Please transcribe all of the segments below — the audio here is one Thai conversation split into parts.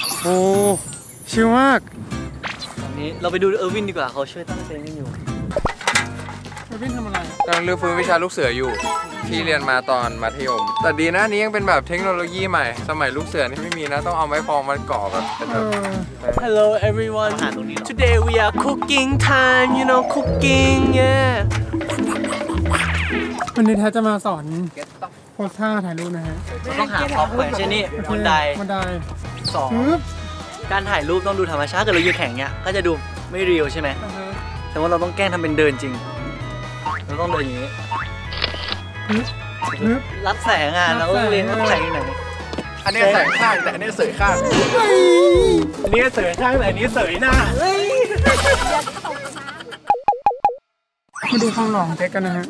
โอ้ชิลมากตอนนี้เราไปดูเออร์วินดีกว่าเขาช่วยตั้งเต็นท์กันอยู่เออร์วินทำอะไรกำลังเรียนฟื้นวิชาลูกเสืออยู่ที่เรียนมาตอนมัธยมแต่ดีนะนี้ยังเป็นแบบเทคโนโลยีใหม่สมัยลูกเสือนี่ไม่มีนะต้องเอาไม้พองมันก่อแบบเป็นแบบ Hello everyone today we are cooking time you know cooking yeah วันนี้แท้จะมาสอนโพสท่าถ่ายรูปนะฮะต้องหาพร็อพก่อนเช่นนี้บันไดสองการถ่ายรูปต้องดูธรรมชาติเกิดเรายืนแข่งเนี้ยก็จะดูไม่เรียวใช่ไหมแต่ว่าเราต้องแกล้งทำเป็นเดินจริงเราต้องเดินอย่างนี้รับแสงอ่ะเราเรียนรับแสงที่ไหนอันนี้แสงข้างแต่อันนี้เสยข้างอันนี้เสยข้างแต่อันนี้เสยหน้ามาดูคลองหลองเจ๊กันนะฮะ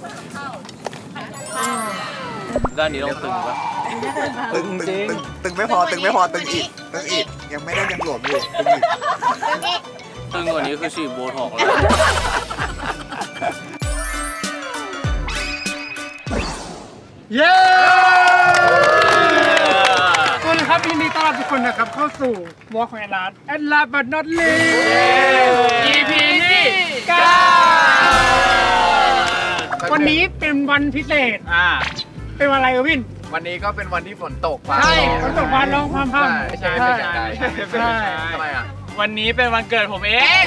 ด้านนี้ต้องตึงปะตึงไม่พอตึงอีกยังไม่ได้ยังหลวมอยู่ตึงกว่านี้คือฉีดโบท็อกซ์แล้วเย้สวัสดีครับยินดีต้อนรับทุกคนนะครับเข้าสู่วอล์กของแอดลาสbut not least EP ที่9วันนี้เป็นวันพิเศษเป็นวันอะไรเออร์วินวันนี้ก็เป็นวันที่ฝนตกใช่ฝนตกฟ้าร้องพร่ำใช่ทำไมอ่ะวันนี้เป็นวันเกิดผมเอง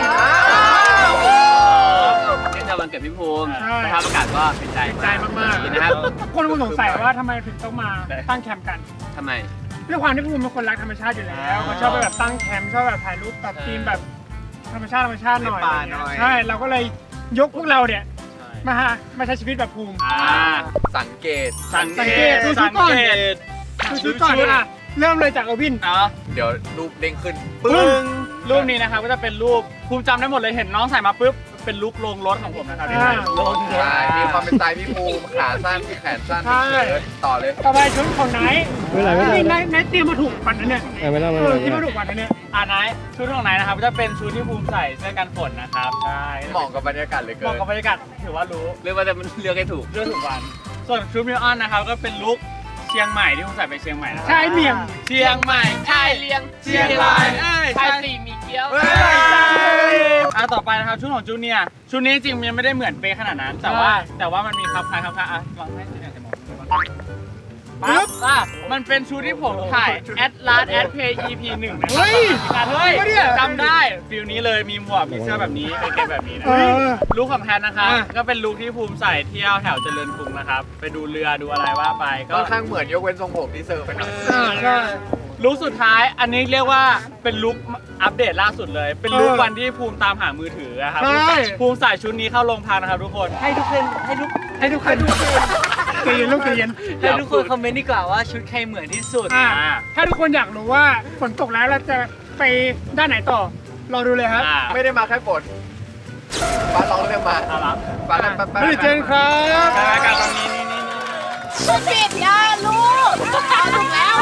นี่จะวันเกิดพี่ภูมิสภาพอากาศก็เป็นใจมากๆนะครับคนสงสัยว่าทำไมถึงต้องมาตั้งแคมป์กันทำไมด้วยความที่พี่ภูมิเป็นคนรักธรรมชาติอยู่แล้วเขาชอบไปแบบตั้งแคมป์ชอบแบบถ่ายรูปแบบธีมแบบธรรมชาติหน่อยใช่เราก็เลยยกพวกเราเนี่ยมาใช้ชีวิตแบบภูมิสังเกตดูชุดก่อนอ่ะเริ่มเลยจากเออร์วินเดี๋ยวรูปเด้งขึ้นปึ้งรูปนี้นะครับก็จะเป็นรูปภูมิจำได้หมดเลยเห็นน้องใส่มาปุ๊บเป็นลุคลงรถของผมนะครับมีความเป็นสไตล์พี่ภูมิขาสั้นแขนสั้นต่อเลยต่อไปชุดของไหนไหนเตรียมมาถูกปันนั้นเนี่ยที่มาถูกปันนั้นเนี่ยไหนชุดของไหนนะครับจะเป็นชุดที่ภูมิใส่เสื้อกันฝนนะครับใช่เหมาะกับบรรยากาศเลยเหมาะกับบรรยากาศถือว่ารู้เรียกว่าแต่มันเลือกให้ถูกวันส่วนชุดมิวออนนะครับก็เป็นลุคเชียงใหม่ที่ผมใส่ไปเชียงใหม่นะใช่เมียงเชียงใหม่ใช่เลียงเชียงรายใช่สีมีเกี้ยวต่อไปนะครับชุดของจูเนียชุดนี้จริงมันไม่ได้เหมือนเป๊ะขนาดนั้นแต่ว่ามันมีครับคล้ายลองให้จูเนียจะมองปั๊บมันเป็นชุดที่ผมถ่ายแอดลาสแอดเพย์ EP 1นะครับเฮ้ยจำได้ฟิลนี้เลยมีหมวกมีเสื้อแบบนี้เป็นเกมแบบนี้นะลุคของแพนนะครับก็เป็นลุคที่ภูมิใส่เที่ยวแถวเจริญกรุงนะครับไปดูเรือดูอะไรว่าไปก็ค่อนข้างเหมือนยกเว้นทรงผมที่เซอร์ไปหน่อยลุคสุดท้ายอันนี้เรียกว่าเป็นลุคอัปเดตล่าสุดเลยเป็นลุควันที่ภูมิตามหามือถือครับภูมิใส่ชุดนี้เข้าโรงพักนะครับทุกคนให้ทุกคนให้ทุกคนใจเย็นลูกใจเย็นให้ทุกคนคอมเมนต์ดีกว่าว่าชุดใครเหมือนที่สุดถ้าทุกคนอยากรู้ว่าฝนตกแล้วเราจะไปด้านไหนต่อรอดูเลยครับไม่ได้มาแค่ฝนฟ้าร้องเรียกมาฟ้าไม่เจนครับอากาศตอนนี้ก็ฉีดยาลูกถูกแล้ว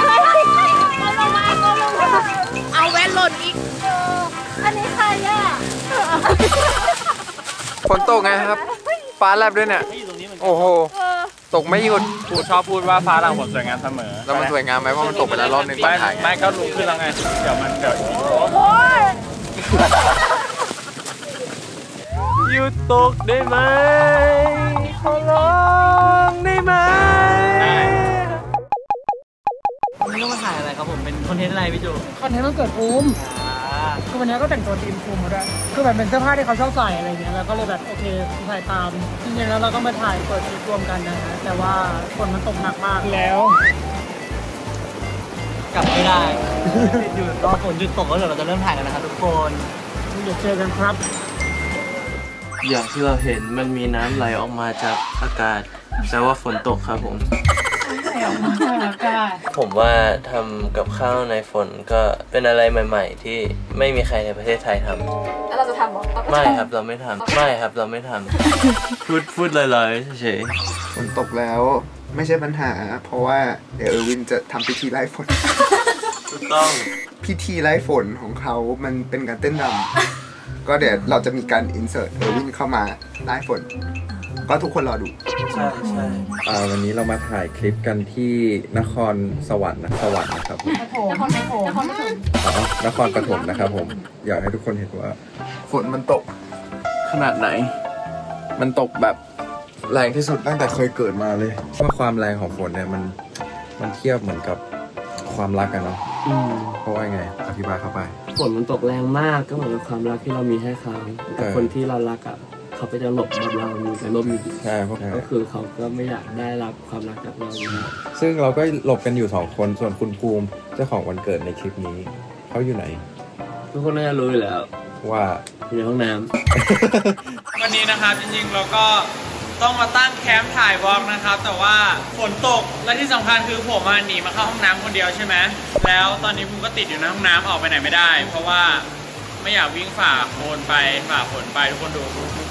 เอาแว่นหล่นอีกอันนี้ใครอ่ะฝนตกไงครับฟ้าแลบด้วยเนี่ยโอ้โหตกไม่หยุดชอบพูดว่าฟ้าหลังฝนสวยงามเสมอแล้วมันสวยงามไหมว่ามันตกไปแล้วรอบนึงไม่ก็ลุกขึ้นแล้วไงเดี๋ยวหยุดตกได้ไหมขอร้องได้ไหมวันนี้ต้องมาถ่ายอะไรครับผมเป็นคอนเทนต์อะไรพี่จูคอนเทนต์วันเกิดภูมิคือวันนี้ก็แต่งตัวทีมภูมิมาด้วยคือแบบเป็นเสื้อผ้าที่เขาชอบใส่อะไรเงี้ยแล้วก็เลยแบบโอเคถ่ายตามจริงๆแล้วเราก็มาถ่ายเปิดคลิปรวมกันนะฮะแต่ว่าฝนมันตกหนักมากแล้วกลับไม่ได้อยู่รอฝนหยุดตกแล้วเดี๋ยวเราจะเริ่มถ่ายกันนะครับทุกคนเดี๋ยวเจอกันครับอย่างที่เราเห็นมันมีน้ำไหลออกมาจากอากาศแปลว่าฝนตกครับผมผมว่าทำกับข้าวในฝนก็เป็นอะไรใหม่ๆที่ไม่มีใครในประเทศไทยทำแล้วเราจะทำหรอไม่ครับเราไม่ทำพูดลอยๆเฉยๆฝนตกแล้วไม่ใช่ปัญหาเพราะว่าเดี๋ยวเออร์วินจะทำพิธีไล่ฝนถูกต้องพิธีไล่ฝนของเขามันเป็นการเต้นรำก็เดี๋ยวเราจะมีการอินเสิร์ตเออร์วินเข้ามาไล่ฝนก็ทุกคนรอดูใช่วันนี้เรามาถ่ายคลิปกันที่นครสวรรค์นะครับผมอ๋อนครปฐมนะครับผมอยากให้ทุกคนเห็นว่าฝนมันตกขนาดไหนมันตกแบบแรงที่สุดตั้งแต่เคยเกิดมาเลยว่าความแรงของฝนเนี่ยมันเทียบเหมือนกับความรักกันเนาะเพราะว่าไงอธิบายเข้าไปฝนมันตกแรงมากก็เหมือนกับความรักที่เรามีให้เขาแต่คนที่เรารักอ่ะเขาก็จะหลบแบบเรามีแต่ลมอยู่ใช่ก็คือเขาก็ไม่อยากได้รับความรักจากเราซึ่งเราก็หลบกันอยู่2คนส่วนคุณภูมิเจ้าของวันเกิดในคลิปนี้เขาอยู่ไหนทุกคนน่าจะรู้อยู่แล้วว่าอยู่ในห้องน้ำวันนี้นะครับจริงๆเราก็ต้องมาตั้งแคมป์ถ่ายวอล์กนะครับแต่ว่าฝนตกและที่สำคัญคือผมหนีมาเข้าห้องน้ำคนเดียวใช่ไหมแล้วตอนนี้ผมก็ติดอยู่ในห้องน้ำออกไปไหนไม่ได้เพราะว่าไม่อยากวิ่งฝ่าฝนไปทุกคนดู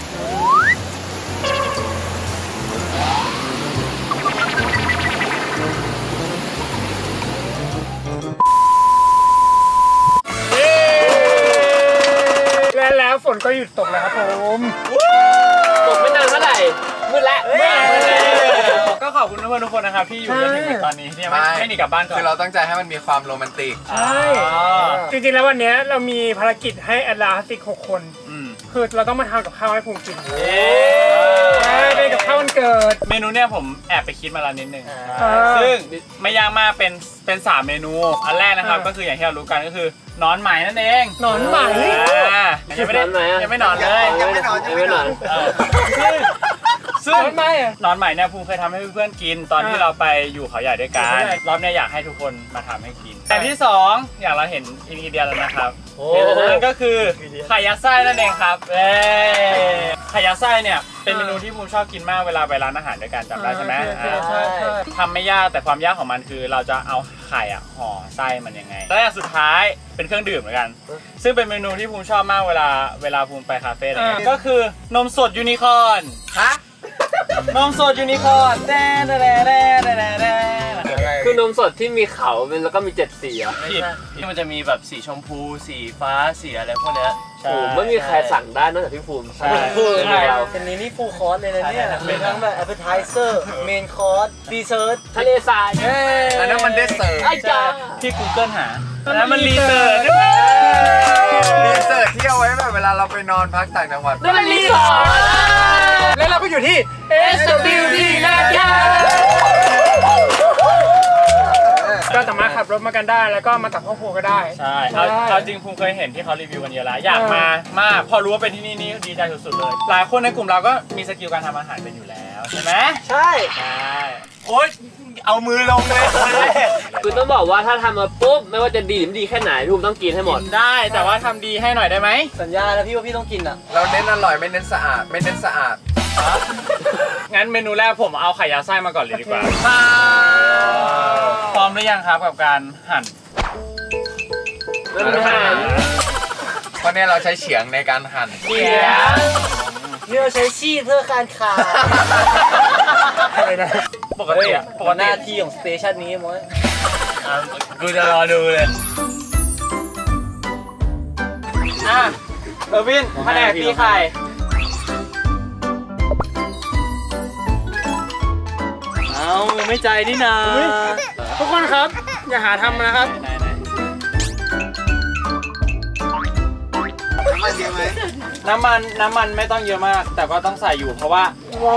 แล้วฝนก็หยุดตกแล้วครับผมตกไม่นานเท่าไหร่มืดแล้วก็ขอบคุณเพื่อนทุกคนนะครับที่อยู่จนถึงตอนนี้เนี่ยไม่หนีกลับบ้านก่อนคือเราตั้งใจให้มันมีความโรแมนติกใช่จริงๆแล้ววันนี้เรามีภารกิจให้แอดลาสติก6 คนคือเราต้องมาทำกับข้าวให้ภูมิกินเป็นกับข้าววันเกิดเมนูเนี่ยผมแอบไปคิดมาแล้วนิดนึงซึ่งไม่ยากมากเป็น3 เมนูอันแรกนะครับก็คืออย่างที่เรารู้กันก็คือนอนไหมนั่นเองนอนไหมยังไม่นอนเลยยังไม่นอนซึ่งนอนใหม่เนี่ยภูมิเคยทำให้เพื่อนๆกินตอนที่เราไปอยู่เขาใหญ่ด้วยกันรอบนี้อยากให้ทุกคนมาทำให้กินแต่ที่2อย่างเราเห็นอินกิเดียแล้วนะครับนั่นก็คือไข่ยัดไส้นั่นเองครับไข่ยัดไส้เนี่ยเป็นเมนูที่ภูมิชอบกินมากเวลาไปร้านอาหารด้วยกันจำได้ใช่ไหมทำไม่ยากแต่ความยากของมันคือเราจะเอาไข่ห่อไส้มันยังไงและอย่างสุดท้ายเป็นเครื่องดื่มเหมือนกันซึ่งเป็นเมนูที่ภูมิชอบมากเวลาภูมิไปคาเฟ่อะไรก็คือนมสดยูนิคอร์นนมสดยูนิคอร์นคือนมสดที่มีเขาเป็นแล้วก็มี7 สีอ่ะที่มันจะมีแบบสีชมพูสีฟ้าสีอะไรพวกเนี้ยไม่มีใครสั่งได้นอกจากพี่ภูมิใช่เป็นนี่ฟูลคอร์สเลยนะเนี่ยเป็นทั้งแบบ appetizer main course dessert ทะเลทรายอันนั้นมันเดสเซอร์ที่ Google หาแล้วมันรีเสิร์ชที่เอาไว้แบบเวลาเราไปนอนพักต่างจังหวัดนั่นมันรีสอร์ทแล้วเราก็อยู่ที่ SWD ลาดยาก็สามารถขับรถมากันได้แล้วก็มากับครอบครัวก็ได้ใช่เอาจริงภูมิเคยเห็นที่เขารีวิวกันเยอะแล้วอยากมามากพอรู้ว่าเป็นที่นี่ดีใจสุดๆเลยหลายคนในกลุ่มเราก็มีสกิลการทำอาหารเป็นอยู่แล้วใช่ไหมใช่โอ๊ยเอามือลงเลยคือต้องบอกว่าถ้าทำมาปุ๊บไม่ว่าจะดีหรือไม่ดีแค่ไหนภูมิต้องกินให้หมดได้แต่ว่าทำดีให้หน่อยได้ไหมสัญญาแล้วพี่ว่าพี่ต้องกินอ่ะเราเน้นอร่อยไม่เน้นสะอาดงั้นเมนูแรกผมเอาไข่ยาไส้มาก่อนเลยดีกว่าพร้อมหรือยังครับกับการหั่นเพราะเนี่ยเราใช้เฉียงในการหั่นนี่เราใช้ชี้เพื่อการขาอะไรนะปกติหน้าที่ของสเตชันนี้มั้งกูจะรอดูเลยวินแผนกตีไข่เอาไม่ใจนี่นาทุกคนครับอย่าหาทำนะครับน้ำมันเยอะไหมน้ำมันไม่ต้องเยอะมากแต่ก็ต้องใส่อยู่เพราะว่า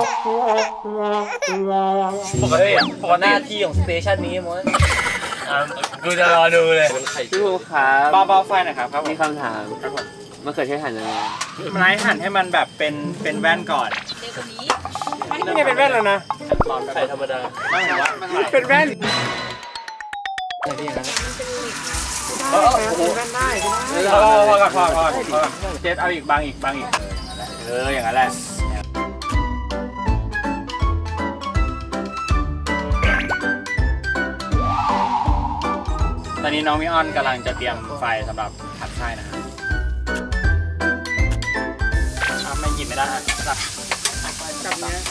ปกติหน้าที่ของสเตชันนี้มั้งกูจะรอดูเลยพี่ภูมิครับเบาไฟหน่อยครับมีคำถามมันเคยใช้หั่นยังไงมันหั่นให้มันแบบเป็นแว่นก่อนนี่ไงเป็นแว่นแล้วนะใส่ธรรมดาเป็นแว่นพอเจ็ดเอาอีกบางอีกอย่างนั้นแหละตอนนี้น้องมิออนกำลังจะเตรียมไฟสำหรับผัดไส้นะครับไม่หยิบไม่ได้ครับจับเนี้ย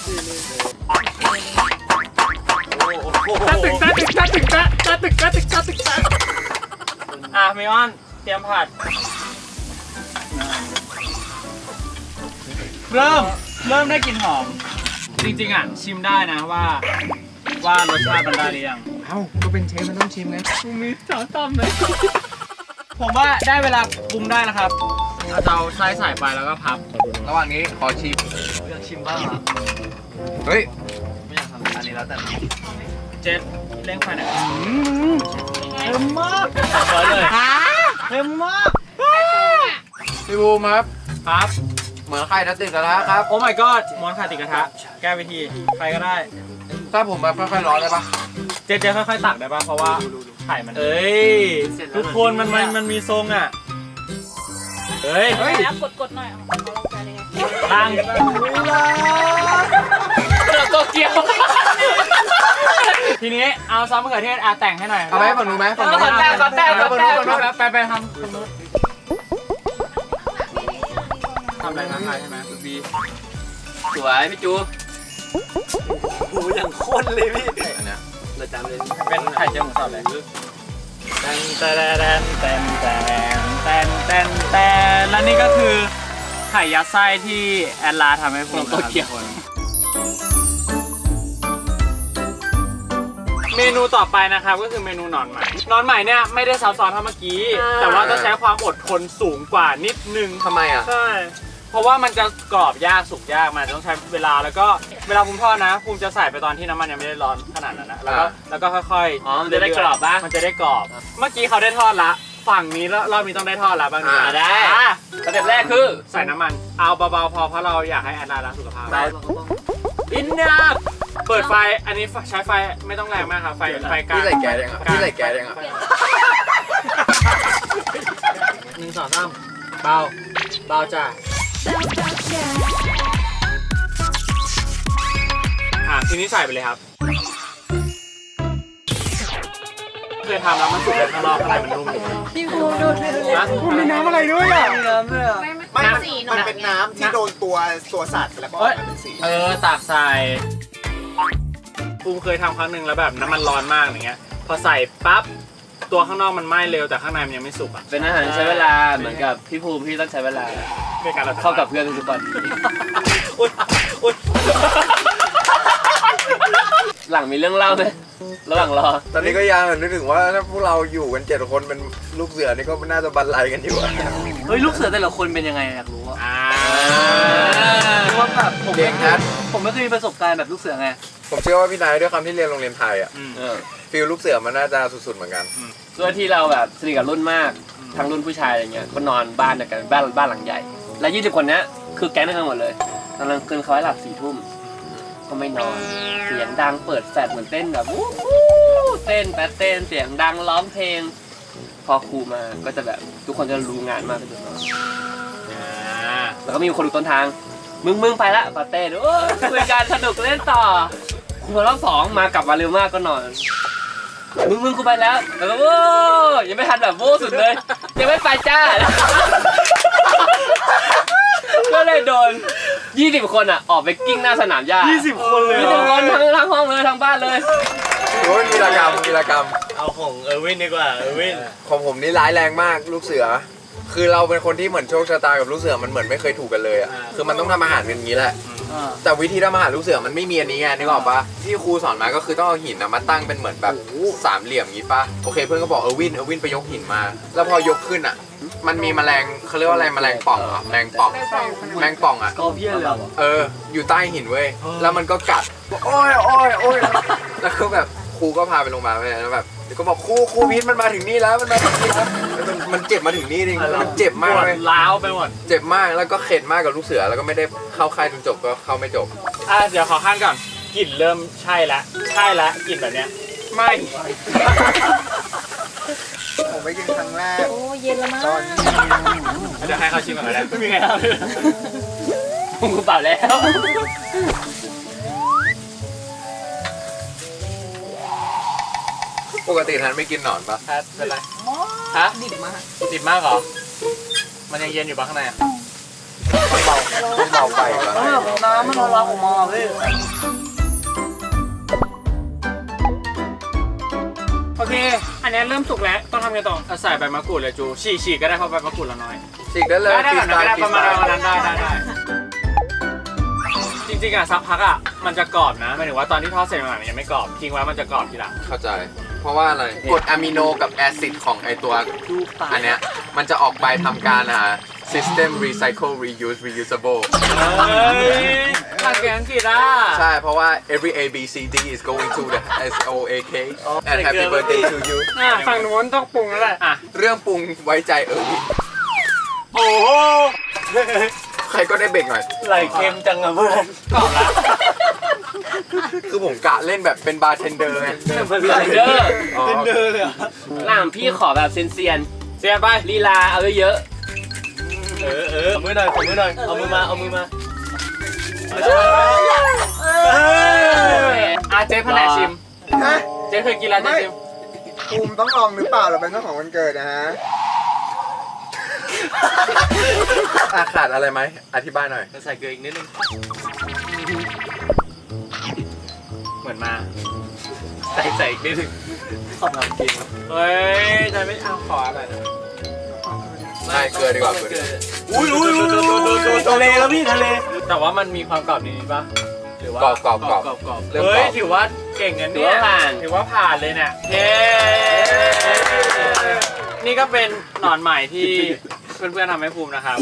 ตึกมิออนเตรียมผัดเริ่มเริ่มได้กลิ่นหอมจริงๆอ่ะชิมได้นะว่ารสชาติมันได้หรือยังเอ้าก็เป็นเชฟมันต้องชิมไงมีสองต้มเลยผมว่าได้เวลาปรุงได้แล้วครับเราจะเอาไส้ใส่ไปแล้วก็พับระหว่างนี้ขอชิมอยากชิมบ้างอ่ะเฮ้ยไม่อยากทำอันนี้แล้วแต่เจ็ดเร่งไฟหน่อยเค็มมากร้อยเลยเค็มมากพี่บูมครับครับเหมือนไข่จะติดกระทะครับโอ้ my god ม้วนไข่ติดกระทะแก้วิธีใครก็ได้ถ้าผมมาค่อยๆร้อนได้ปะเจ๊ค่อยๆตักได้ป่ะเพราะว่าไข่มันเอ้ยทุกคนมันมีทรงอ่ะเฮ้ยแล้วกดหน่อยเอาลงไปเลยไงตั้งโตเกียวทีนี้เอาซอสมะเขือเทศแต่งให้หน่อยเอาไปฝั่งนู้นไหมฝั่งนู้นไปทำตรงนู้นทำอะไรทำอะไรใช่ไหมคุณบีสวยพี่จูหูอย่างข้นเลยพี่อันเนี้ยเราจำเลยเป็นไข่เจียวหมูสับเลยแตนแตนแตนแตนแตนแตนแตนแล้วนี่ก็คือไข่ยัดไส้ที่แอดลาทำให้ผมนะครับทุกคนเมนูต่อไปนะครับก็คือเมนูหนอนใหม่เนี่ยไม่ได้ซับซ้อนเท่าเมื่อกี้แต่ว่าต้องใช้ความอดทนสูงกว่านิดนึงทำไมอ่ะใช่เพราะว่ามันจะกรอบยากสุกยากมันต้องใช้เวลาแล้วก็เวลาภูมิทอดนะภูมิจะใส่ไปตอนที่น้ำมันยังไม่ได้ร้อนขนาดนั้นนะแล้วก็ค่อยๆมันจะได้กรอบบ้างมันจะได้กรอบเมื่อกี้เขาได้ทอดละฝั่งนี้รอบนี้ต้องได้ทอดละบ้างนะได้สเต็ปแรกคือใส่น้ำมันเอาเบาๆพอเพราะเราอยากให้แอนนารักสุขภาพ อินนับเปิดไฟอันนี้ใช้ไฟไม่ต้องแรงมากครับไฟกลางพี่ใส่แก๊สยังอ่ะพี่ใส่แก๊สยังอ่ะ 1 2 3เบาจ้ะทีนี้ใส่ไปเลยครับเคยทำแล้วมันสุกเลยข้างนอกข้างในมันนุ่มอยู่พี่ภูดูนะคุณมีน้ำอะไรด้วยอ่ะมีน้ำด้วยอ่ะไม่สีหน่อยมันเป็นน้ำที่โดนตัวสัตว์แล้วก็เป็นสีตักใส่ภูมิเคยทำครั้งหนึ่งแล้วแบบน้ำมันร้อนมากอย่างเงี้ยพอใส่ปั๊บตัวข้างนอกมันไหม้เร็วแต่ข้างในมันยังไม่สุกอ่ะเป็นอาหารใช้เวลาเหมือนกับพี่ภูมิพี่ต้องใช้เวลาในการเข้ากับเพื่อนทุกคนอุ๊ยหลังมีเรื่องเล่าไหมระหว่างรอตอนนี้ก็ยังนึกถึงว่าถ้าพวกเราอยู่กัน7 คนเป็นลูกเสือนี่ก็น่าจะบรรลัยกันอยู่อะเฮ้ยลูกเสือแต่ละคนเป็นยังไงอยากรู้อ่ะเพราะว่าแบบผมเก่งนะไม่เคยมีประสบการณ์แบบลูกเสือไงผมเชื่อว่าพี่นายด้วยคำที่เรียนโรงเรียนไทยอ่ะฟีลลูกเสือมันน่าจะสุดๆเหมือนกันด้วยที่เราแบบสนิทกับรุ่นมากทั้งรุ่นผู้ชายอะไรเงี้ยก็นอนบ้านเดียวกันบ้านหลังใหญ่และ20 คนเนี้ยคือแก๊งเดียวกันหมดเลยตอนกลางคืนเขาให้หลับ4 ทุ่มก็ไม่นอนเสียงดังเปิดแฟลชเหมือนเต้นแบบวู้เต้นเสียงดังร้องเพลงพอครูมาก็จะแบบทุกคนจะรู้งานมากที่สุดแล้วก็มีคนดูต้นทางมึงไปละปาเต้ดูคุยกันสนุกเล่นต่อครูมารอบ 2มากลับมาเร็วมากก็นอนมึงกูไปแล้วแล้วก็โว้ยังไม่ทันแบบโว้สุดเลยยังไม่ไปจ้าก็เลยโดน20 คนอ่ะออกไปกิ้งหน้าสนามหญ้า20 คนเลย20 คนทั้งห้องเลยทั้งบ้านเลยโอ้ยวีรกรรมเอาของเออร์วินดีกว่าเออร์วินของผมนี่ร้ายแรงมากลูกเสือ คือเราเป็นคนที่เหมือนโชคชะตากับลูกเสือมันเหมือนไม่เคยถูกกันเลยอ่ะคือมันต้องทำอาหารกันอย่างนี้แหละแต่วิธีทำอาหารลูกเสือมันไม่มีอันนี้ไงนึกออกปะที่ครูสอนมาก็คือต้องเอาหินมาตั้งเป็นเหมือนแบบ3 เหลี่ยมอย่างนี้ปะโอเคเพื่อนก็บอกเออร์วินไปยกหินมา แล้วพอยกขึ้นอ่ะมันมีแมลงเขาเรียกว่าอะไรแมลงป่องอ่ะแมลงป่องอ่ะก็เพี้ยเลยอยู่ใต้หินเว้ยแล้วมันก็กัดโอ้ยแล้วก็แบบครูก็พาไปโรงพยาบาลไปแล้วแบบก็บอกครูพิษมันมาถึงนี่แล้วมันเจ็บมาถึงนี่จริงมันเจ็บมากเลยล้าวไปหมดเจ็บมากแล้วก็เข็ดมากกับลูกเสือแล้วก็ไม่ได้เข้าค่ายจนจบก็เข้าไม่จบเดี๋ยวขอขั้นก่อนกลิ่นเริ่มใช่แล้วกลิ่นแบบเนี้ยไม่ผมไปกินครั้งแรกโอ้เย็นแล้วมั้งเดี๋ยวให้เขาชิมก่อนเลยไม่มีไงครับผมกูเปล่าแล้วปกติท่านไม่กินหนอนปะเป็นไรฮะดิบมากเหรอมันยังเย็นอยู่ปะข้างในอ่ะต้องเบาไปปะน้ำมันรักออกมาพี่โอเคอันนี้เริ่มสุกแล้วต้องทำไงต่อใส่ใบมะกรูดเลยจูฉีกก็ได้เพราะใบมะกรูดเราน้อยฉีกได้เลยได้ประมาณนั้นได้จริงๆอ่ะสักพักอ่ะมันจะกรอบนะหมายถึงว่าตอนที่ทอดเสร็จใหม่ๆมันยังไม่กรอบทิ้งไว้มันจะกรอบทีหลังเข้าใจ เพราะว่าอะไรกรดอะมิโนกับแอซิดของไอตัวอันเนี้ยมันจะออกไปทำการsystem recycle reuse reusable ภาษาอังกฤษอ่ะใช่เพราะว่า every A B C D is going to the S O A K and happy birthday to you ฝั่งนู้นต้องปรุงแล้วแหละอ่ะเรื่องปรุงไว้ใจโอ้โหใครก็ได้เบรกหน่อยไหลเค็มจังอะเพื่อนกรอบแล้วคือผมกะเล่นแบบเป็นบาร์เทนเดอร์ไงเป็นเดอร์เป็นเดอร์เลยเหรอล่ามพี่ขอแบบเซียนเสียไปๆลีลาเอาเยอะขอมือหน่อยขอมือหน่อยเอามือมาเอามือมาเจ๊แผนกชิมฮะเจ๊เคยกินแล้วเจ๊ชิมภูมิต้องลองหรือเปล่าเราเป็นเจ้าของวันเกิดนะฮะขาดอะไรไหมอธิบายหน่อยใส่เกลืออีกนิดนึงเหมือนมาใส่อีกนิดนึงขอบคุณกินเฮ้ยใจไม่เอาขออะไรนะใช่เกลือดีกว่าเกลืออุ้ยทะเลแล้วพี่ทะเลแต่ว่ามันมีความกรอบนิดๆป่ะหรือว่ากรอบกรอบกรอบกรอบเริ่มกรเฮ้อย บถือว่าเก่งกันเนี่ยถือว่าผ่านเลยเนี่ยเย้นี่ก็เป็นหนอนใหม่ที่เพื่อนๆทำให้ภูมินะครับ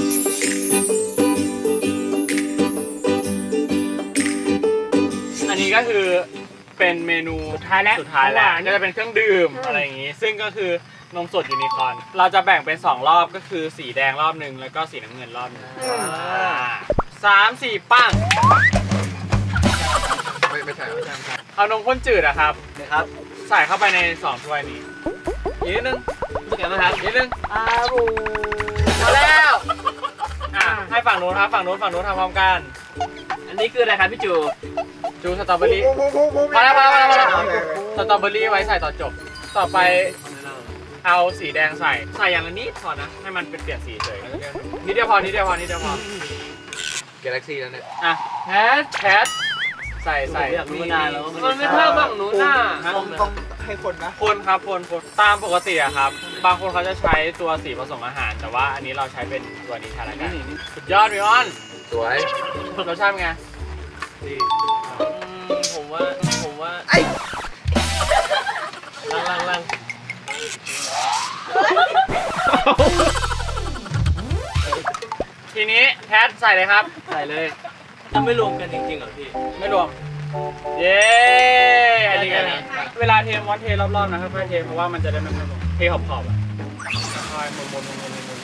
อันนี้ก็คือเป็นเมนูสุดท้ายแล้วก็จะเป็นเครื่องดื่มอะไรอย่างงี้ซึ่งก็คือนมสดยูนิคอร์นเราจะแบ่งเป็น2รอบก็คือสีแดงรอบนึงแล้วก็สีน้ำเงินรอบนึง3-4ปั้งไม่ใช่เอานมข้นจืดอะครับนะครับใส่เข้าไปใน2ถ้วยนี้อีกนิดนึงๆเดี๋ยวนะครับนิดนึงมาแล้วให้ฝั่งนู้นครับฝั่งนู้นทำพร้อมกันอันนี้คืออะไรครับพี่จูจูสตรอเบอรี่ภูมิมาแล้วโอเคสตรอเบอรี่ไว้ใส่ตอนจบต่อไปเอาสีแดงใส่อย่างละนิดพอนะให้มันเป็นเปลี่ยนสีเฉยนิดเดียวพอกาแล็กซี่แล้วเนี่ยอ่ะแพทใส่อยากรู้มานานแล้วมันไม่เท่าฝั่งนู้นน่ะต้องให้คนนะคนครับคนตามปกติอะครับบางคนเขาจะใช้ตัวสีผสมอาหาร แต่ว่าอันนี้เราใช้เป็นตัวนี้แทนละกันสุดยอดมิออนสวยรสชาติเป็นไงดีผมว่าลังทีนี้แพทใส่เลยครับใส่เลยถ้าไม่รวมกันจริงๆเหรอพี่ไม่รวม เย้อันนี้กันเวลาเทมอนเทรอบๆนะค่อยๆเทเพราะว่ามันจะได้ไม่รวมเทขอบๆอ่ะค่อยๆหมุน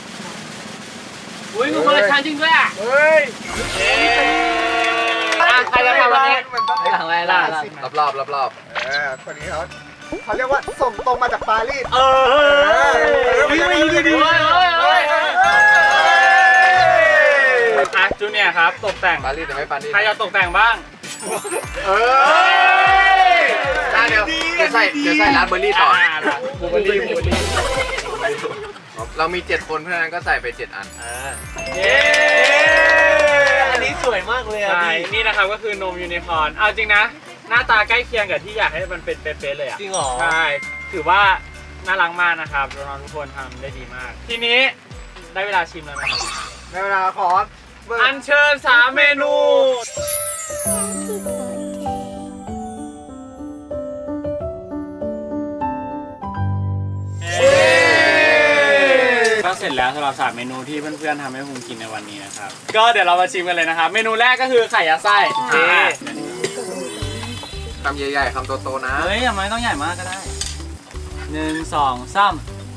อุ้ยมีคนละชั้นจริงด้วยอ่ะเฮ้ยเย้ใครจะทำวันนี้มันต้องหลังอะไรล่ะรอบคนนี้เขาเรียกว่าส่งตรงมาจากปารีสจูเนียร์ครับตกแต่งปารีสแต่ไม่ปารีสใครจะตกแต่งบ้างเดี๋ยวใส่ราสเบอร์รี่ต่อบูเบอรี่เรามี7คนเพราะฉะนั้นก็ใส่ไป7อันเย้อันนี้สวยมากเลยอ่ะใช่พี่นี่นะครับก็คือนมยูนิคอร์นเอาจริงนะหน้าตาใกล้เคียงกับที่อยากให้มันเป็นเป๊ะๆเลยอ่ะจริงเหรอใช่ถือว่าน่ารักมากนะครับน้องๆทุกคนทำได้ดีมาก ทีนี้ได้เวลาชิมแล้วนะครับในเวลาขออัญเชิญ3เมนูก็เสร็จแล้วสำหรับ3เมนูที่เพื่อนๆทำให้ภูมิกินในวันนี้นะครับก็เดี๋ยวเรามาชิมกันเลยนะครับเมนูแรกก็คือไข่ยัดไส้คำใหญ่ๆคำโตๆนะเฮ้ยทำไมต้องใหญ่มากก็ได้1 2 3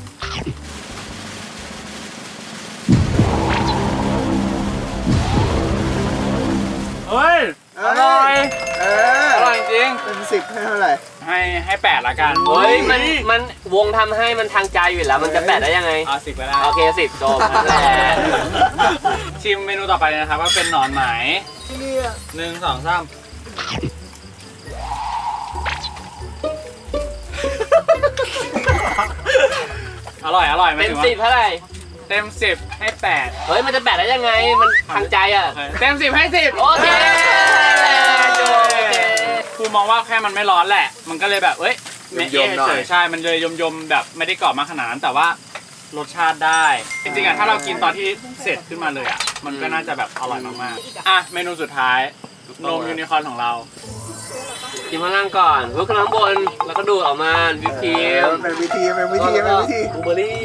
เฮ้ยอร่อยอร่อยจริงเป็น10ให้เท่าไหร่ให้8ละกันเฮ้ยมันวงทำให้มันทางใจอยู่แล้วมันจะแปะได้ยังไงเอา10ไปได้โอเค10จบนั่นแหละชิมเมนูต่อไปนะครับว่าเป็นหนอนไหมนี่อ่ะ 1 2 3อร่อยหมายเป็นถึงว่า 10เท่าไหร่เต็ม10ให้8 เฮ้ยมันจะแปะได้ยังไงมันทางใจอ่ะเต็ม10ให้10 โอเคจบครูมองว่าแค่มันไม่ร้อนแหละ มันก็เลยแบบเอ้ยไม่ยมๆหน่อยเฉยๆใช่มันเลยยมๆแบบไม่ได้กรอบมากขนาดนั้นแต่ว่ารสชาติได้ จริงๆอ่ะถ้าเรากินตอนที่เสร็จขึ้นมาเลยอ่ะมันก็น่าจะแบบอร่อยมากๆอ่ะเมนูสุดท้ายนมยูนิคอร์นของเรากินข้างล่างก่อนเพื่อข้างบนแล้วก็ดูดออกมาวิปครีมเป็นวิธีบลูเบอร์รี่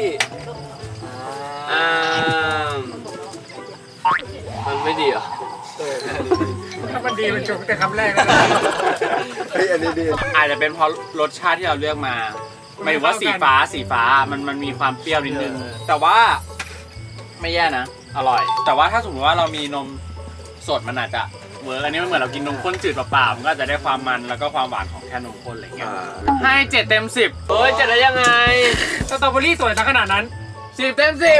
มันไม่ดีเหรอถ้ามันดีมันจบแต่คำแรกนะเฮ้ยอันนี้ดีอาจจะเป็นเพราะรสชาติที่เราเลือกมาหมายถึงว่าสีฟ้ามันมีความเปรี้ยวนิดนึงแต่ว่าไม่แย่นะอร่อย แต่ว่าถ้าสมมติว่าเรามีนมสดมันอาจจะเวิร์กอันนี้มันเหมือนเรากินนมข้นจืดเปล่าๆมันก็จะได้ความมันแล้วก็ความหวานของแค่นมข้นอะไรเงี้ยให้7 เต็ม 10 เฮ้ยจะได้ยังไงสตรอเบอรี่สวยซะขนาดนั้น 10 เต็ม 10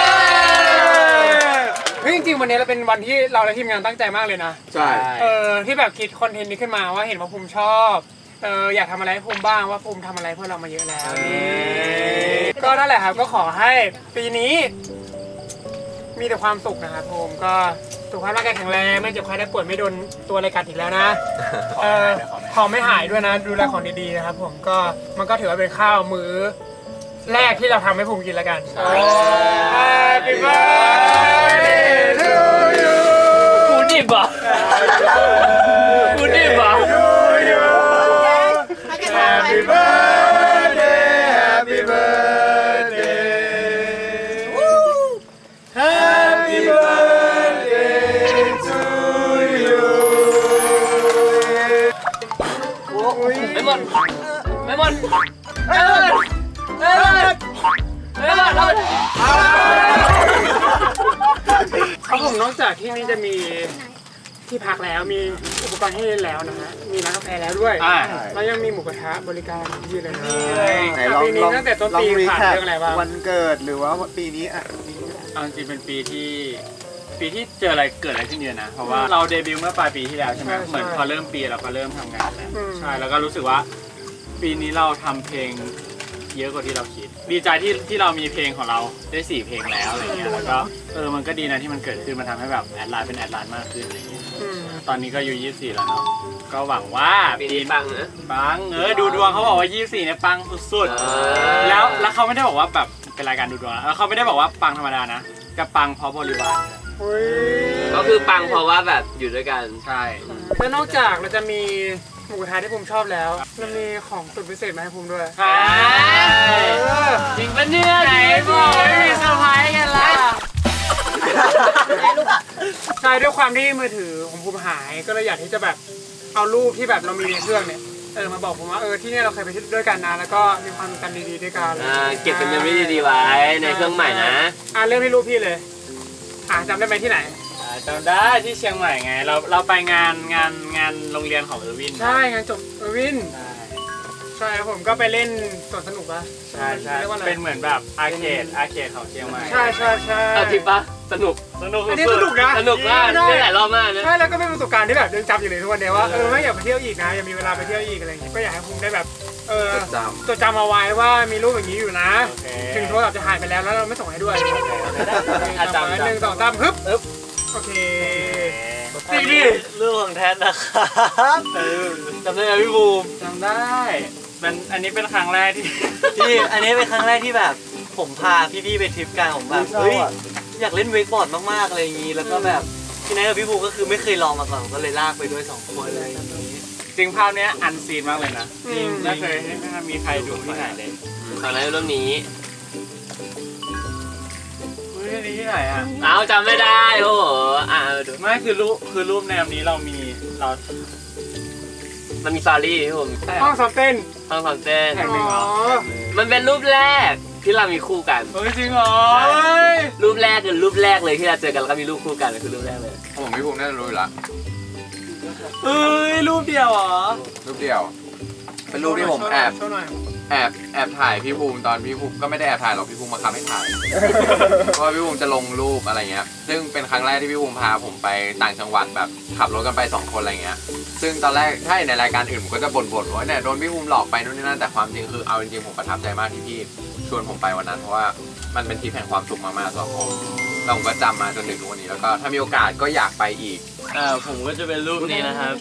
เฮ้ยจริงๆวันนี้เราเป็นวันที่เราและทีมงานตั้งใจมากเลยนะใช่ที่แบบคิดคอนเทนต์นี้ขึ้นมาว่าเห็นว่าภูมิชอบอยากทำอะไรให้ภูมิบ้างว่าภูมิทำอะไรเพื่อเรามาเยอะแล้วก็นั่นแหละครับก็ขอให้ปีนี้มีแต่ความสุขนะครับภูมิก็สุขภาพร่างกายแข็งแรงไม่เจ็บไข้ได้ป่วยไม่โดนตัวอะไรกัดอีกแล้วนะของไม่หายด้วยนะดูแลของดีๆนะครับผมก็มันก็ถือว่าเป็นข้าวมื้อแรกที่เราทำให้ภูมิกินแล้วกัน Happy birthday to you กูดิบอ่ะกูดิบอ่ะ Happy birthday Happy birthday Happy birthday to you ไม่หมดครับผมนอกจากที่นี่จะมีที่พักแล้วมีอุปกรณ์ให้เล่นแล้วนะฮะมีร้านกาแฟแล้วด้วยแล้วยังมีหมูกระทะบริการที่เลยนะปีนี้ตั้งแต่ต้นปีผ่านเรื่องอะไรบ้างวันเกิดหรือว่าปีนี้อ่ะเอาจริงเป็นปีที่เจออะไรเกิดอะไรขึ้นเยอะนะเพราะว่าเราเดบิวต์เมื่อปลายปีที่แล้วใช่ไหมเหมือนพอเริ่มปีเราก็เริ่มทำงานแล้วใช่แล้วก็รู้สึกว่าปีนี้เราทำเพลงเยอะกว่าที่เราคิดดีใจที่เรามีเพลงของเราได้4 เพลงแล้วอะไรเงี้ยแล้วก็มันก็ดีนะที่มันเกิดขึ้นมันทำให้แบบแอดไลน์เป็นแอดไลน์มากขึ้นอะไรเงี้ยตอนนี้ก็อายุ24แล้วเนาะก็หวังว่าปีนี้ปังนะปังดูดวงเขาบอกว่า24เนี่ยปังสุดๆแล้วเขาไม่ได้บอกว่าแบบเป็นรายการดูดวงแล้วเขาไม่ได้บอกว่าปังธรรมดานะกับปังเพราะบริวารก็คือปังเพราะว่าแบบอยู่ด้วยกันใช่แล้วนอกจากเราจะมีหมูกระทะที่ภูมิชอบแล้วมันมีของสุดพิเศษมาให้ภูมิด้วยจริงปะเนี่ยไหนบอกไม่มีเซอร์ไพรส์กันล่ะใช่ด้วยความที่มือถือของภูมิหายก็เลยอยากที่จะแบบเอารูปที่แบบเรามีในเครื่องเนี่ยมาบอกผมว่าที่นี่เราเคยไปที่ด้วยกันนะแล้วก็มีความกันดีๆด้วยกันเก็บเป็นเมมโมรี่ดีๆไว้ในเครื่องใหม่นะเริ่มที่รูปพี่เลยจำได้ไหมที่ไหนจำได้ที่เชียงใหม่ไงเราไปงานโรงเรียนของเออร์วินใช่งานจบเออร์วินใช่ผมก็ไปเล่นสวนสนุกปะใช่เป็นเหมือนแบบอาร์เคดของเชียงใหม่ใช่จริงปะสนุกอันนี้สนุกนะสนุกมากได้หลายรอบมากนะใช่แล้วก็เป็นประสบการณ์ที่แบบยังจำอยู่เลยทุกวันนี้ว่าไม่อยากไปเที่ยวอีกนะยังมีเวลาไปเที่ยวอีกอะไรอย่างงี้ก็อยากให้ภูมิได้แบบจดจำเอาไว้ว่ามีรูปอย่างนี้อยู่นะถึงโทรศัพท์จะหายไปแล้วเราไม่ส่งให้ด้วยจำ1 2 3ฮึบโอเคนี่เรื่องของแทนนะครับจำได้ไหมพี่บูมจำได้อันนี้เป็นครั้งแรกที่อันนี้เป็นครั้งแรกที่แบบผมพาพี่ๆไปทริปกันผมแบบอยากเล่นเวกบอร์ดมากๆอะไรอย่างนี้แล้วก็แบบพี่นายกับพี่บูมก็คือไม่เคยลองมาก่อนก็เลยลากไปด้วย2 คนอะไรอย่างนี้จริงภาพนี้อันซีนมากเลยนะไม่เคยมีใครดูที่ไหนเลยตอนนั้นเรื่องนี้ที่ไหนจำไม่ได้โอ้โหดูไม่คือรูปแนวนี้มันมีสตอรี่ที่ผมห้องซ้อมเต้นแข่งหนึ่งเหรอมันเป็นรูปแรกที่เรามีคู่กันจริงเหรอรูปแรกคือรูปแรกเลยที่เราเจอกันแล้วก็มีรูปคู่กันคือรูปแรกเลยผมพี่ภูมิน่าจะรู้อยู่ละรูปเดียวเหรอรูปเดียวเป็นรูปที่ผมแอบถ่ายพี่ภูมิตอนพี่ภูมิก็ไม่ได้แอบถ่ายหรอกพี่ภูมิมาขับให้ถ่ายเพราะพี่ภูมิจะลงรูปอะไรเงี้ยซึ่งเป็นครั้งแรกที่พี่ภูมิพาผมไปต่างจังหวัดแบบขับรถกันไป2 คนอะไรเงี้ยซึ่งตอนแรกถ้าในรายการอื่นผมก็จะบ่นว่าเนี่ยโดนพี่ภูมิหลอกไปนู่นนี่นั่นแต่ความจริงคือเอาจริงๆผมประทับใจมากที่พี่ชวนผมไปวันนั้นเพราะว่ามันเป็นทริปแห่งความสุขมากๆสำหรับผมแล้วผมก็จำมาจนถึงวันนี้แล้วก็ถ้ามีโอกาสก็อยากไปอีกผมก็จะเป็นรูปนี้นะครับ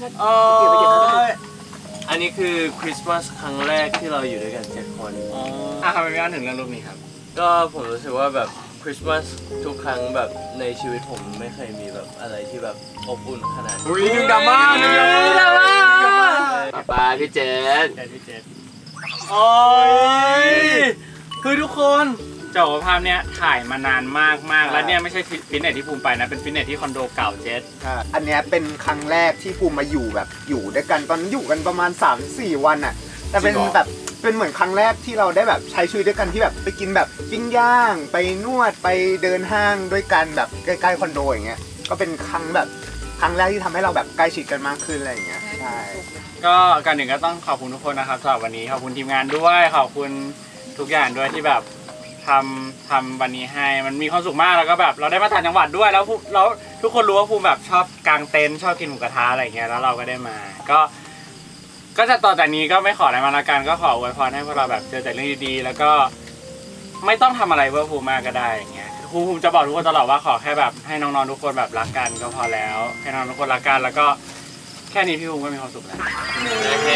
อันนี้คือคริสต์มาสครั้งแรกที่เราอยู่ด้วยกัน7 คนทำไมไม่อ่านถึงเรื่องรูปนี้ครับก็ผมรู้สึกว่าแบบคริสต์มาสทุกครั้งแบบในชีวิตผมไม่เคยมีแบบอะไรที่แบบอบอุ่นขนาดนี้อุ้ยดึงดราม่าดึงดราม่าไปพี่เจนโอ้ยคือทุกคนเจ้าภาพเนี้ยถ่ายมานานมากแล้วเนี่ยไม่ใช่ฟิตเนสที่ภูมิไปนะเป็นฟิตเนสที่คอนโดเก่าเจสอันเนี้ยเป็นครั้งแรกที่ภูมิมาอยู่แบบอยู่ด้วยกันตอนนั้นอยู่กันประมาณ 3-4 วันอะแต่เป็นแบบเป็นเหมือนครั้งแรกที่เราได้แบบใช้ชีวิตด้วยกันที่แบบไปกินแบบปิ้งย่างไปนวดไปเดินห้างด้วยกันแบบใกล้ๆคอนโดอย่างเงี้ยก็เป็นครั้งแรกที่ทำให้เราแบบใกล้ชิดกันมากขึ้นอะไรอย่างเงี้ยใช่ก็การหนึ่งก็ต้องขอบคุณทุกคนนะครับสำหรับวันนี้ขอบคุณทีมงานด้วยขอบคุณทุกอย่างด้วยที่แบบทำวันนี้ให้มันมีความสุขมากแล้วก็แบบเราได้มาต่างจังหวัดด้วยแล้วทุกคนรู้ว่าภูมิแบบชอบกางเต็นท์ชอบกินหมูกระทะอะไรอย่างเงี้ยแล้วเราก็ได้มาก็จะต่อจากนี้ก็ไม่ขออะไรมาละกันก็ขออวยพรให้พวกเราแบบเจอแต่เรื่องดีๆแล้วก็ไม่ต้องทำอะไรเพื่อภูมิมากก็ได้อย่างเงี้ยภูมิจะบอกทุกคนตลอดว่าขอแค่แบบให้น้องๆทุกคนแบบรักกันก็พอแล้วให้น้องทุกคนรักกันแล้วก็แค่นี้พี่ภูมิก็มีความสุขแล้วโอเค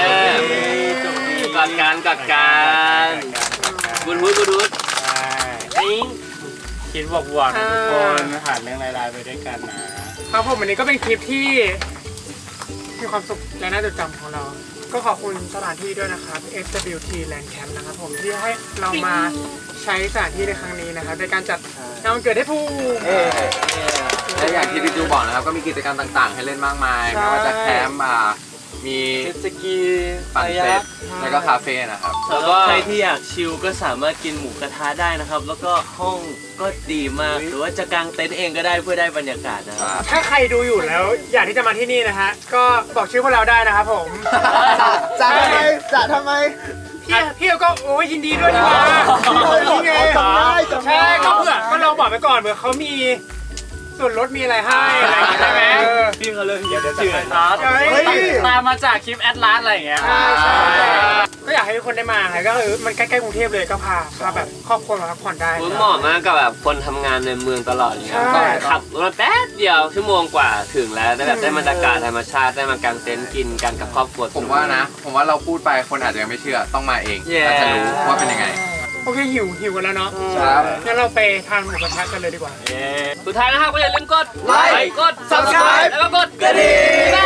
กัดการกูดูดใช่คิดบวกๆทุกคนผ่านเรื่องรายๆไปด้วยกันนะครับผมวันนี้ก็เป็นคลิปที่มีความสุขและน่าจดจำของเราก็ขอบคุณสถานที่ด้วยนะครับ SWT Land Camp นะครับผมที่ให้เรามาใช้สถานที่ในครั้งนี้นะครับในการจัดงานวันเกิดให้ภูมิและอย่างที่พี่จูบอกนะครับก็มีกิจกรรมต่างๆให้เล่นมากมายไม่ว่าจะแคมป์มีเจ็ตสกีปั่นเซ็ตแล้วก็คาเฟ่นะครับแล้วก็ใครที่อยากชิลก็สามารถกินหมูกระทะได้นะครับแล้วก็ห้องก็ดีมากหรือว่าจะกางเต็นท์เองก็ได้เพื่อได้บรรยากาศนะครับถ้าใครดูอยู่แล้วอยากที่จะมาที่นี่นะฮะก็บอกชื่อพวกเราได้นะครับผมจะทำไมพี่ก็โอ้ยยินดีด้วยที่มานี่ไงใช่ก็เผื่อก็ลองบอกไปก่อนเผื่อเขามีส่วนลดมีอะไรให้อะไรอย่างเงี้ยใช่ไหมพี่เขาเลยเดี๋ยวจืดตามมาจากคลิปแอดลาสอะไรอย่างเงี้ยใช่ก็อยากให้ทุกคนได้มาไงก็คือมันใกล้ๆกรุงเทพเลยก็พาแบบครอบครัวมาพักผ่อนได้เหมาะมากกับแบบคนทำงานในเมืองตลอดเนี่ยก็ขับรถแป๊บเดียวชั่วโมงกว่าถึงแล้วได้แบบได้บรรยากาศธรรมชาติได้มากางเต็นท์กินกันกับครอบครัวผมว่าเราพูดไปคนอาจจะยังไม่เชื่อต้องมาเองอาจจะรู้ว่าเป็นยังไงโอเคหิวกันแล้วเนาะงั้นเราไปทานหมูกระทะกันเลยดีกว่าสุดท้ายนะครับก็อย่าลืมกดไลค์กด Subscribe แล้วก็กดกระดิ่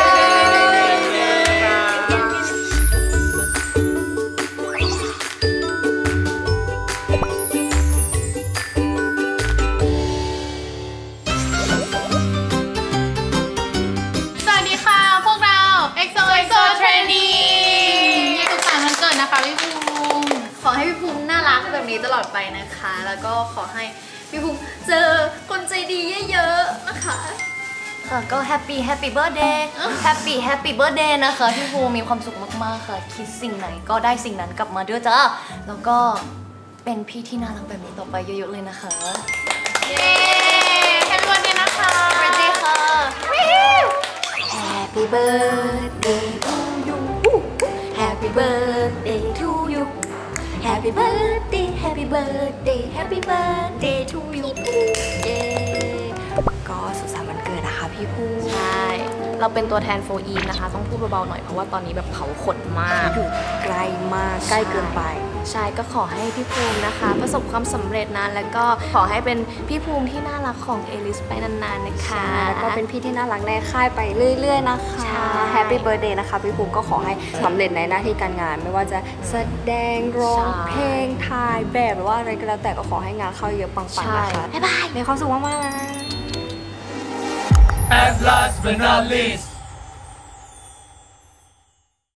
งสวัสดีค่ะพวกเรา EXO Trainee สุขสันต์วันเกิดนะคะพี่ภูมิขอให้พี่ภูมิน่ารักแบบนี้ตลอดไปนะคะแล้วก็ขอให้พี่ภูมิเจอคนใจดีเยอะๆนะคะก็แฮปปี้เบิร์ธเดย์แฮปปี้เบิร์ธเดย์นะคะพี่ภูมิมีความสุขมากๆค่ะคิดสิ่งไหนก็ได้สิ่งนั้นกลับมาด้วยจ้าแล้วก็เป็นพี่ที่น่ารักแบบนี้ต่อไปเยอะๆเลยนะคะเย้แฮปปี้เบิร์ธเดย์นะคะเบิร์ธเดย์ค่ะ Happy birthday to you Happy birthday to you Happy birthday Happy birthday Happy birthday to you เย้ก็สุขสันต์วันเกิดนะคะพี่ภูมิใช่เราเป็นตัวแทนโฟอีฟนะคะต้องพูดเบาๆหน่อยเพราะว่าตอนนี้แบบเผาขนมากอยู่ไกลมากใกล้เกินไปใช่ก็ขอให้พี่ภูมินะคะประสบความสำเร็จนะแล้วก็ขอให้เป็นพี่ภูมิที่น่ารักของเอลิสไปนานๆนะคะแล้วก็เป็นพี่ที่น่ารักในค่ายไปเรื่อยๆนะคะแฮปปี้เบิร์ธเดย์นะคะพี่ภูมิก็ขอให้สำเร็จในหน้าที่การงานไม่ว่าจะแสดงร้องเพลงถ่ายแบบหรือว่าอะไรก็แล้วแต่ก็ขอให้งานเข้าเยอะปังๆนะคะบ๊ายบายมีความสุขมากๆนะ And last but not least